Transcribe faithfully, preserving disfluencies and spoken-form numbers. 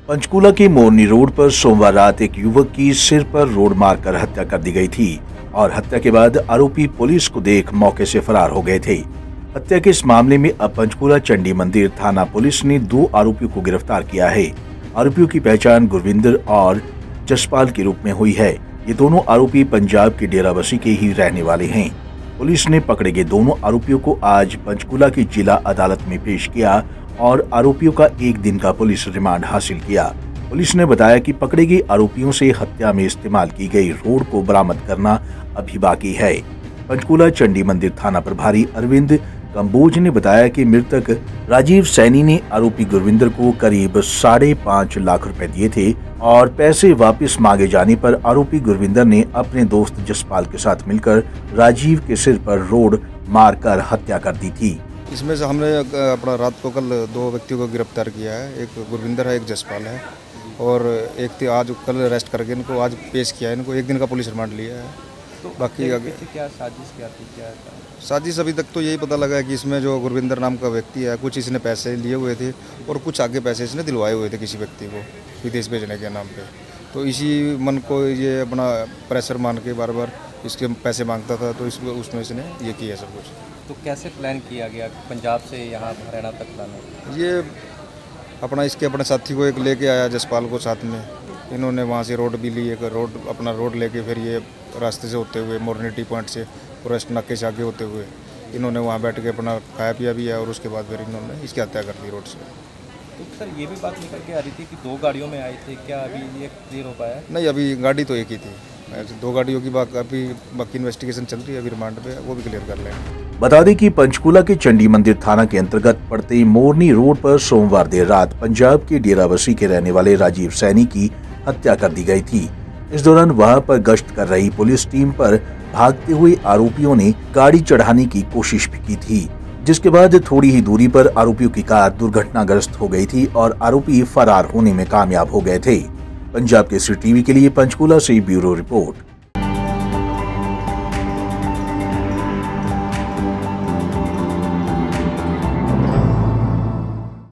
पंचकूला के मोरनी रोड पर सोमवार रात एक युवक की सिर पर रोड मारकर हत्या कर दी गई थी और हत्या के बाद आरोपी पुलिस को देख मौके से फरार हो गए थे। हत्या के इस मामले में अब पंचकूला चंडी मंदिर थाना पुलिस ने दो आरोपियों को गिरफ्तार किया है। आरोपियों की पहचान गुरविंदर और जसपाल के रूप में हुई है। ये दोनों आरोपी पंजाब के डेराबस्सी के ही रहने वाले हैं। पुलिस ने पकड़े गए दोनों आरोपियों को आज पंचकूला की जिला अदालत में पेश किया और आरोपियों का एक दिन का पुलिस रिमांड हासिल किया। पुलिस ने बताया कि पकड़े गए आरोपियों से हत्या में इस्तेमाल की गई रोड को बरामद करना अभी बाकी है। पंचकूला चंडी मंदिर थाना प्रभारी अरविंद कंबोज ने बताया कि मृतक राजीव सैनी ने आरोपी गुरविंदर को करीब साढ़े पाँच लाख रुपए दिए थे और पैसे वापस मांगे जाने पर आरोपी गुरविंदर ने अपने दोस्त जसपाल के साथ मिलकर राजीव के सिर पर रोड मारकर हत्या कर दी थी। इसमें से हमने अपना रात को कल दो व्यक्तियों को गिरफ्तार किया है। एक गुरविंदर है, एक जसपाल है और एक थी आज कल अरेस्ट करके इनको आज पेश किया है। इनको एक दिन का पुलिस रिमांड लिया है। तो बाकी आगे क्या साजिश क्या थी क्या था? साजिश अभी तक तो यही पता लगा है कि इसमें जो गुरविंदर नाम का व्यक्ति है, कुछ इसने पैसे लिए हुए थे और कुछ आगे पैसे इसने दिलवाए हुए थे किसी व्यक्ति को विदेश भेजने के नाम पे। तो इसी मन को ये अपना प्रेशर मान के बार बार इसके पैसे मांगता था, तो इसमें उसमें इसने ये किया सब कुछ। तो कैसे प्लान किया गया पंजाब से यहाँ हरियाणा तक लाने? ये अपना इसके अपने साथी को एक लेके आया जसपाल को साथ में। इन्होंने वहाँ से रोड भी ली, एक रोड अपना रोड लेके फिर ये रास्ते से होते हुए मोरनी टी पॉइंट से फॉरेस्ट नाके से आगे होते हुए इन्होंने वहाँ बैठ के अपना खाया पिया भी है और उसके बाद फिर इन्होंने इसकी हत्या कर दी रोड से। तो सर ये भी बात निकल के आ रही थी कि दो गाड़ियों में आए थे, क्या अभी ये क्लियर हो पाया? नहीं, अभी गाड़ी तो एक ही थी। दो गाड़ियों की बात अभी बाकी इन्वेस्टिगेशन चल रही है, अभी रिमांड पे वो भी क्लियर कर लेंगे। बता दें कि पंचकूला के चंडी मंदिर थाना के अंतर्गत पड़ते मोरनी रोड पर सोमवार देर रात पंजाब के डेराबस्सी के रहने वाले राजीव सैनी की हत्या कर दी गई थी। इस दौरान वहां पर गश्त कर रही पुलिस टीम पर भागते हुए आरोपियों ने गाड़ी चढ़ाने की कोशिश भी की थी, जिसके बाद थोड़ी ही दूरी पर आरोपियों की कार दुर्घटनाग्रस्त हो गई थी और आरोपी फरार होने में कामयाब हो गए थे। पंजाब केसरी टीवी के लिए पंचकूला से ब्यूरो रिपोर्ट।